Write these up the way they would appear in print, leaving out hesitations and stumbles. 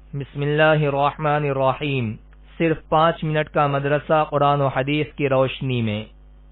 بسم اللہ الرحمن الرحیم۔ صرف 5 منٹ کا مدرسہ قرآن و حدیث کی روشنی میں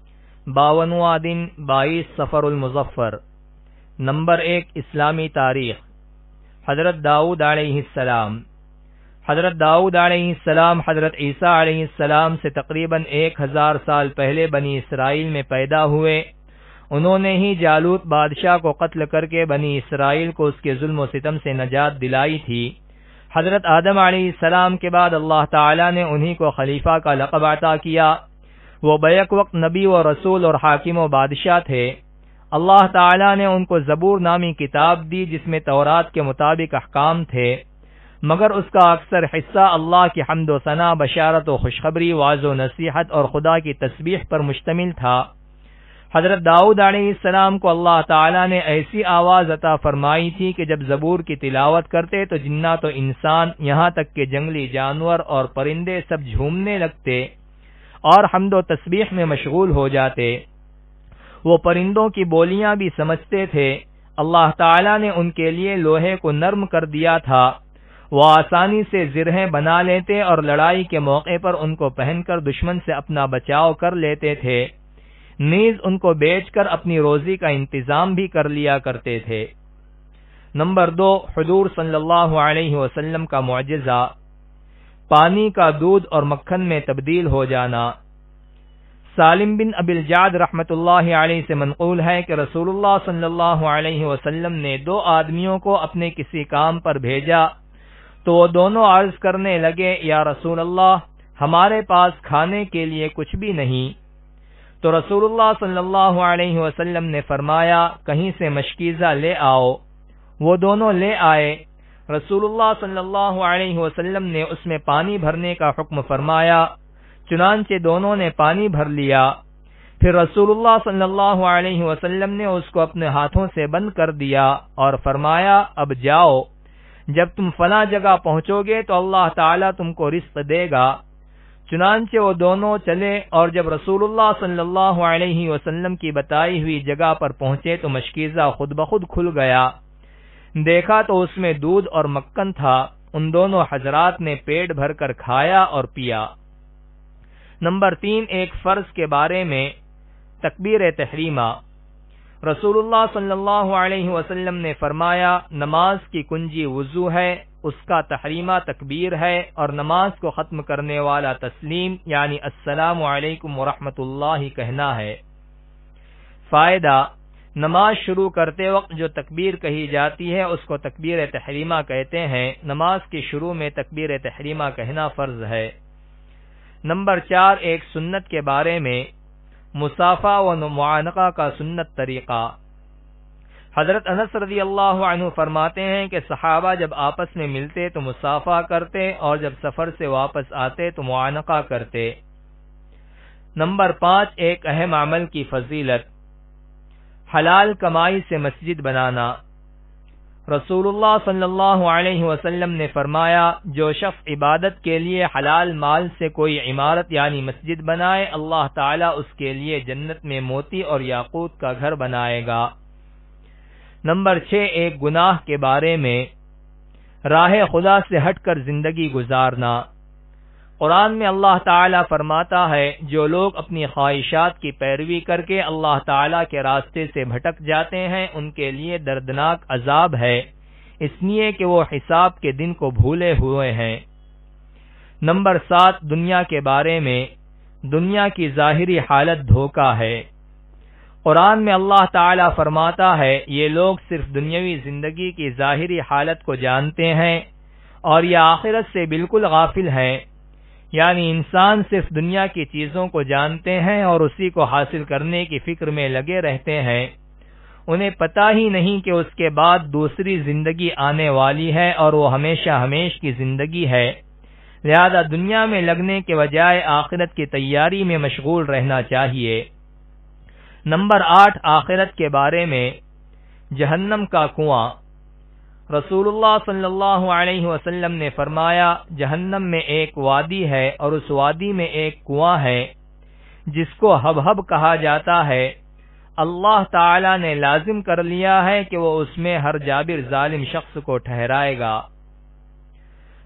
52واں دن 22 صفر المظفر۔ نمبر 1 اسلامی تاریخ۔ حضرت داؤد علیہ السلام۔ حضرت داؤد علیہ السلام حضرت عیسیٰ علیہ السلام سے تقریباً 1000 سال پہلے بنی اسرائیل میں پیدا ہوئے۔ انہوں نے ہی جالوت بادشاہ کو قتل کر کے بنی اسرائیل کو اس کے ظلم و ستم سے نجات دلائی تھی۔ حضرت آدم علیہ السلام کے بعد اللہ تعالیٰ نے انہی کو خلیفہ کا لقب عطا کیا۔ وہ بیک وقت نبی و رسول اور حاکم و بادشاہ تھے۔ اللہ تعالیٰ نے ان کو زبور نامی کتاب دی جس میں تورات کے مطابق احکام تھے، مگر اس کا اکثر حصہ اللہ کی حمد و ثنا، بشارت و خوشخبری، وعظ و نصیحت اور خدا کی تسبیح پر مشتمل تھا۔ حضرت داؤد علیہ السلام کو اللہ تعالیٰ نے ایسی آواز عطا فرمائی تھی کہ جب زبور کی تلاوت کرتے تو جنات و انسان، یہاں تک کہ جنگلی جانور اور پرندے سب جھومنے لگتے اور حمد و تسبیح میں مشغول ہو جاتے۔ وہ پرندوں کی بولیاں بھی سمجھتے تھے۔ اللہ تعالیٰ نے ان کے لیے لوہے کو نرم کر دیا تھا۔ وہ آسانی سے زرہیں بنا لیتے اور لڑائی کے موقع پر ان کو پہن کر دشمن سے اپنا بچاؤ کر لیتے تھے، نیز ان کو بیچ کر اپنی روزی کا انتظام بھی کر لیا کرتے تھے۔ نمبر 2 حضور صلی اللہ علیہ وسلم کا معجزہ، پانی کا دودھ اور مکھن میں تبدیل ہو جانا۔ سالم بن ابی الجعد رحمۃ اللہ علیہ سے منقول ہے کہ رسول اللہ صلی اللہ علیہ وسلم نے 2 آدمیوں کو اپنے کسی کام پر بھیجا تو وہ دونوں عرض کرنے لگے، یا رسول اللہ، ہمارے پاس کھانے کے لیے کچھ بھی نہیں۔ تو رسول اللہ صلی اللہ علیہ وسلم نے فرمایا، کہیں سے مشکیزہ لے آؤ۔ وہ دونوں لے آئے۔ رسول اللہ صلی اللہ علیہ وسلم نے اس میں پانی بھرنے کا حکم فرمایا، چنانچہ دونوں نے پانی بھر لیا۔ پھر رسول اللہ صلی اللہ علیہ وسلم نے اس کو اپنے ہاتھوں سے بند کر دیا اور فرمایا، اب جاؤ، جب تم فلاں جگہ پہنچو گے تو اللہ تعالیٰ تم کو رزق دے گا۔ چنانچہ وہ دونوں چلے اور جب رسول اللہ صلی اللہ علیہ وسلم کی بتائی ہوئی جگہ پر پہنچے تو مشکیزہ خود بخود کھل گیا۔ دیکھا تو اس میں دودھ اور مکھن تھا۔ ان دونوں حضرات نے پیٹ بھر کر کھایا اور پیا۔ نمبر 3 ایک فرض کے بارے میں تکبیر تحریمہ۔ رسول اللہ صلی اللہ علیہ وسلم نے فرمایا، نماز کی کنجی وضو ہے، اس کا تحریمہ تکبیر ہے اور نماز کو ختم کرنے والا تسلیم یعنی السلام علیکم ورحمۃ اللہ کہنا ہے۔ فائدہ، نماز شروع کرتے وقت جو تکبیر کہی جاتی ہے اس کو تکبیر تحریمہ کہتے ہیں۔ نماز کے شروع میں تکبیر تحریمہ کہنا فرض ہے۔ نمبر 4 ایک سنت کے بارے میں مصافحہ و معانقہ کا سنت طریقہ۔ حضرت انس رضی اللہ عنہ فرماتے ہیں کہ صحابہ جب آپس میں ملتے تو مصافحہ کرتے اور جب سفر سے واپس آتے تو معانقہ کرتے۔ نمبر 5 ایک اہم عمل کی فضیلت، حلال کمائی سے مسجد بنانا۔ رسول اللہ صلی اللہ علیہ وسلم نے فرمایا، جو شخص عبادت کے لیے حلال مال سے کوئی عمارت یعنی مسجد بنائے، اللہ تعالیٰ اس کے لیے جنت میں موتی اور یاقوت کا گھر بنائے گا۔ نمبر 6 ایک گناہ کے بارے میں راہ خدا سے ہٹ کر زندگی گزارنا۔ قرآن میں اللہ تعالیٰ فرماتا ہے، جو لوگ اپنی خواہشات کی پیروی کر کے اللہ تعالیٰ کے راستے سے بھٹک جاتے ہیں ان کے لیے دردناک عذاب ہے، اس لیے کہ وہ حساب کے دن کو بھولے ہوئے ہیں۔ نمبر 7 دنیا کے بارے میں، دنیا کی ظاہری حالت دھوکہ ہے۔ قرآن میں اللہ تعالیٰ فرماتا ہے، یہ لوگ صرف دنیاوی زندگی کی ظاہری حالت کو جانتے ہیں اور یہ آخرت سے بالکل غافل ہیں، یعنی انسان صرف دنیا کی چیزوں کو جانتے ہیں اور اسی کو حاصل کرنے کی فکر میں لگے رہتے ہیں۔ انہیں پتہ ہی نہیں کہ اس کے بعد دوسری زندگی آنے والی ہے اور وہ ہمیشہ ہمیش کی زندگی ہے، لہذا دنیا میں لگنے کے بجائے آخرت کی تیاری میں مشغول رہنا چاہیے۔ نمبر 8 آخرت کے بارے میں جہنم کا کنواں۔ رسول اللہ صلی اللہ علیہ وسلم نے فرمایا، جہنم میں ایک وادی ہے اور اس وادی میں ایک کنواں ہے جس کو حبحب کہا جاتا ہے۔ اللہ تعالی نے لازم کر لیا ہے کہ وہ اس میں ہر جابر ظالم شخص کو ٹھہرائے گا۔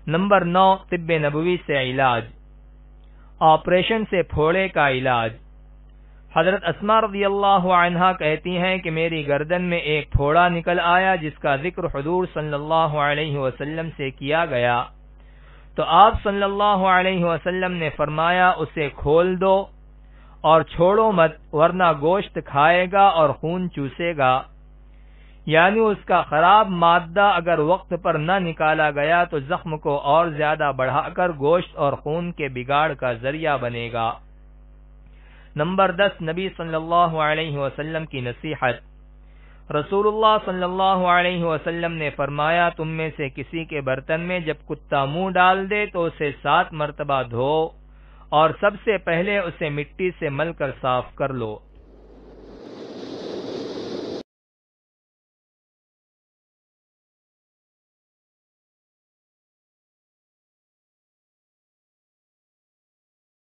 نمبر 9 طب نبوی سے علاج، آپریشن سے پھوڑے کا علاج۔ حضرت اسماء رضی اللہ عنہا کہتی ہیں کہ میری گردن میں ایک پھوڑا نکل آیا جس کا ذکر حضور صلی اللہ علیہ وسلم سے کیا گیا، تو آپ صلی اللہ علیہ وسلم نے فرمایا اسے کھول دو اور چھوڑو مت ورنہ گوشت کھائے گا اور خون چوسے گا، یعنی اس کا خراب مادہ اگر وقت پر نہ نکالا گیا تو زخم کو اور زیادہ بڑھا کر گوشت اور خون کے بگاڑ کا ذریعہ بنے گا۔ نمبر 10 نبی صلی اللہ علیہ وسلم کی نصیحت۔ رسول اللہ صلی اللہ علیہ وسلم نے فرمایا تم میں سے کسی کے برتن میں جب کتا منہ ڈال دے تو اسے 7 مرتبہ دھو اور سب سے پہلے اسے مٹی سے مل کر صاف کر لو۔